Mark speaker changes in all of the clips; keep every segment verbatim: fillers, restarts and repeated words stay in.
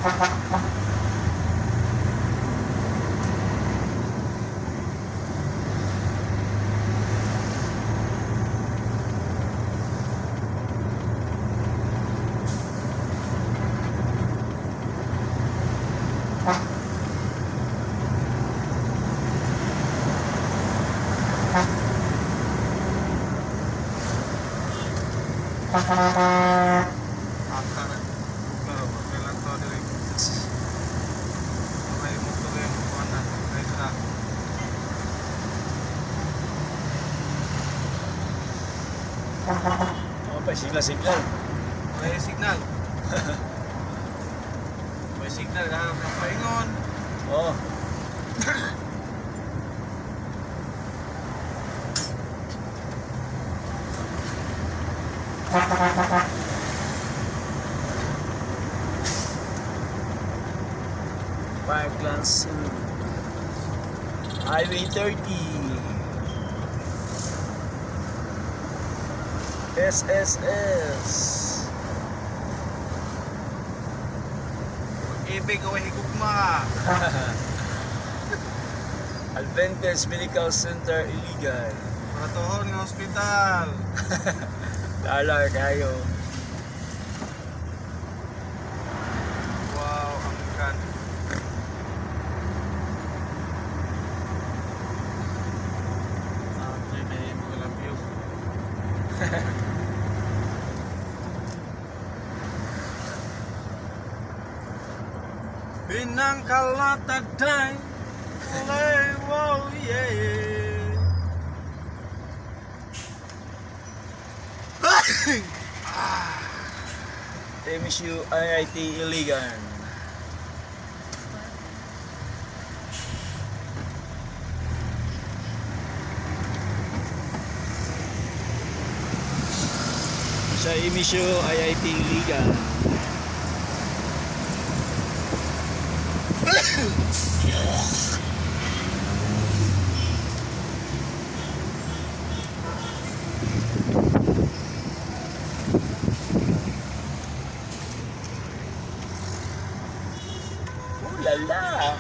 Speaker 1: Signal, signal.
Speaker 2: May signal. May signal na paingon.
Speaker 1: Oh. Parklands Highway thirty. S S S.
Speaker 2: Ibig o higugma.
Speaker 1: Adventist Medical Center Iligan.
Speaker 2: Paratohon ng hospital.
Speaker 1: Dollar kayo.
Speaker 2: Wow, ang gan. Ang may mga labyo. Binang kalataday, ulay, wow, yeah.
Speaker 1: M S U I I T Iligan. Sa M S U I I T Iligan. Oh la la.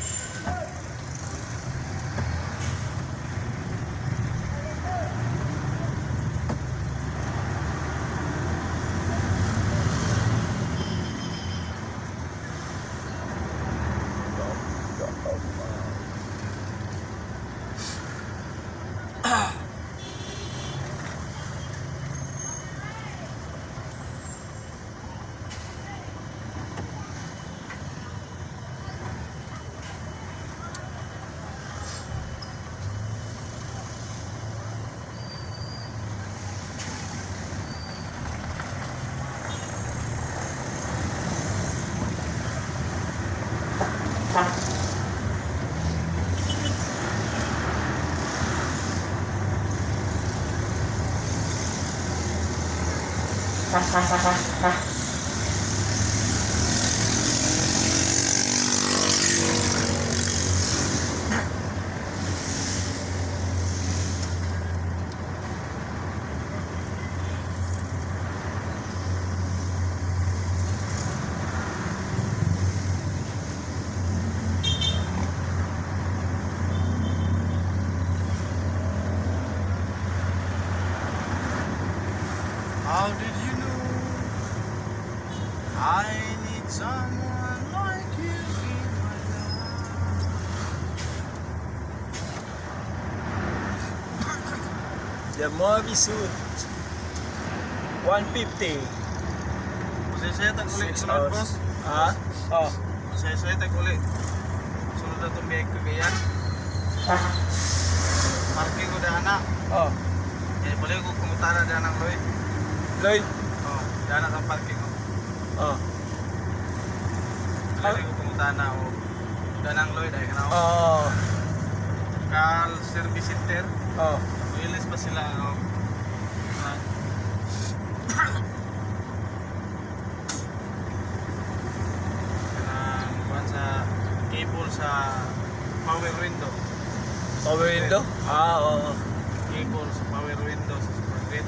Speaker 2: How did you know I need someone like you in my life?
Speaker 1: The movie suit one fifty.
Speaker 2: Masaya-saya tag ulit
Speaker 1: Six
Speaker 2: sunod,
Speaker 1: hours.
Speaker 2: boss.
Speaker 1: Ha? Oh.
Speaker 2: Masaya-saya tag ulit. Sunod na itong biyay ko ganyan. Parking ko daan na.
Speaker 1: Oh.
Speaker 2: Eh, boleh ko kumutara daan ng Lloyd.
Speaker 1: Lloyd.
Speaker 2: Oh, daan na ang parking ko.
Speaker 1: Oh.
Speaker 2: Boleh ko kumutara na o daan ng Lloyd ay kanao.
Speaker 1: Oh.
Speaker 2: Kal service center.
Speaker 1: Oh.
Speaker 2: Wilis pa sila o. Cable sa power window.
Speaker 1: Power window? Ah, oo.
Speaker 2: Cable sa power window sa supergrid.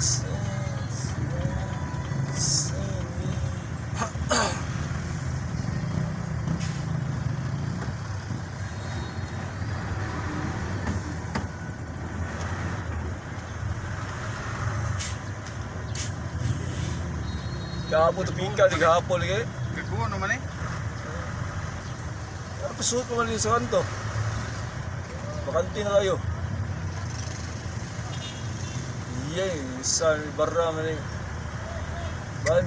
Speaker 1: Kahapon ito pingka, di kahapon lagi.
Speaker 2: Gagawa naman eh.
Speaker 1: Pasuot mo rin sa kanto. Bakanti na kayo. Yay, sa barra man eh. Ban.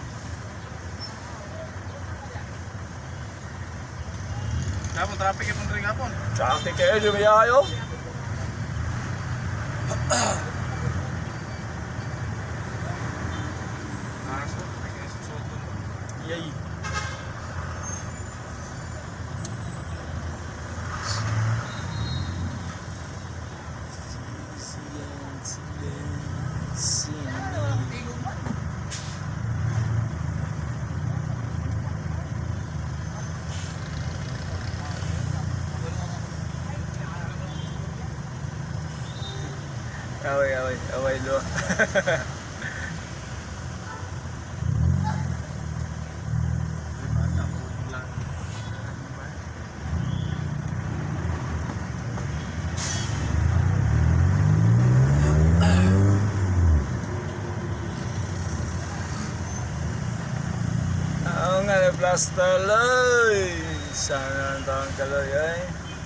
Speaker 2: Kapon, traffic yung rin kapon.
Speaker 1: Traffic kayo, lumiyayo.
Speaker 2: Nakaso, may kaya sa soto.
Speaker 1: Yay. Away, away, away lo. Oo nga, na-plasta loy. Sana ang taong kaloy ay.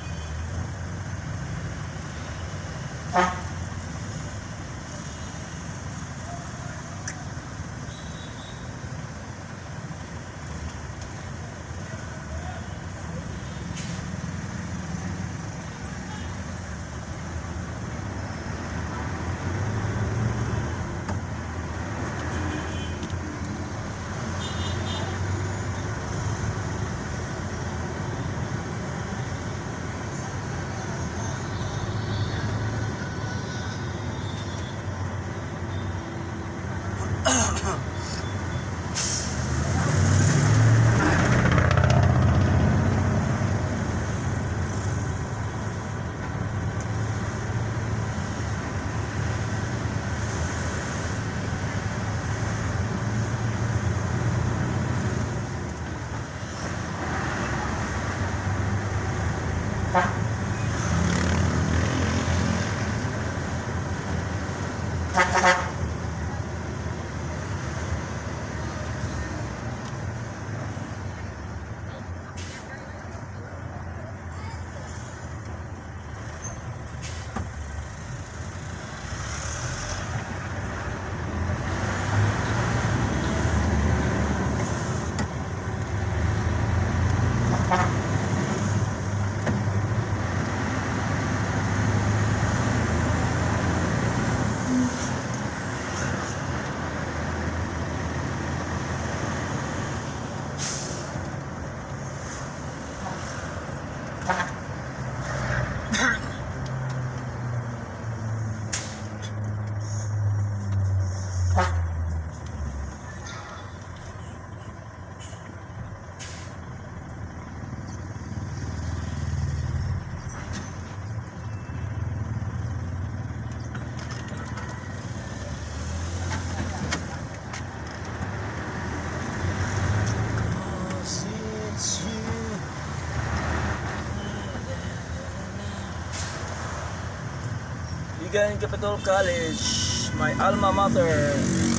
Speaker 1: Bigan Capital College, my alma mater.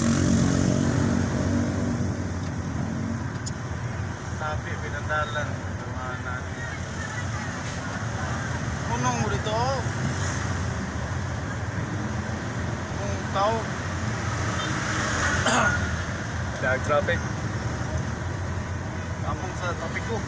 Speaker 2: Sabi, pinandalan. Tumahan natin. Punong mo dito. Kung tao.
Speaker 1: Dark traffic.
Speaker 2: Kamong sa topic ko.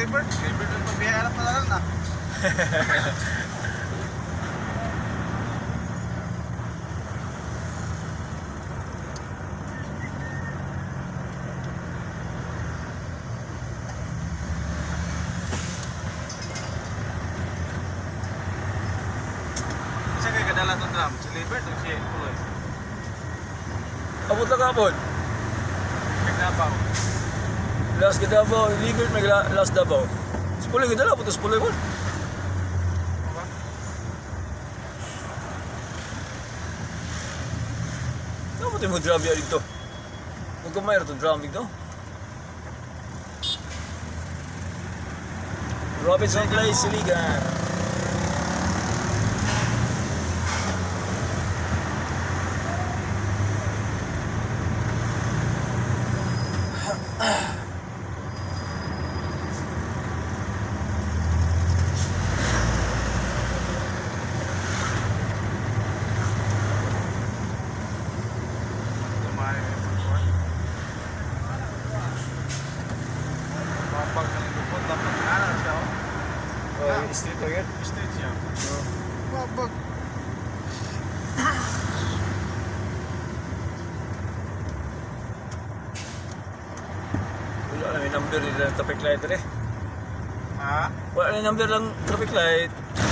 Speaker 2: Libert. Libert ang pagbiharap na lang na. Isa kay kadala itong drum. Si Libert o si Puloy?
Speaker 1: Abot lang kapon.
Speaker 2: Nagnabaw.
Speaker 1: Last kita ba, Libert may la- last dabaw. Sepuluh kita lah, putus sepuluh pun.
Speaker 2: Apa?
Speaker 1: Kenapa tu mau drum biar itu? Mau kemarin tu drum itu. Robinson Place, Siligan.
Speaker 2: Kumain ng pagkuhan. Kapag nalipot, dapat kanan siya. Oh.
Speaker 1: Oh, street agad.
Speaker 2: Stage siya. Kapag.
Speaker 1: Wala na may number nila ng traffic light eh.
Speaker 2: Ha?
Speaker 1: Wala na yung number ng traffic light.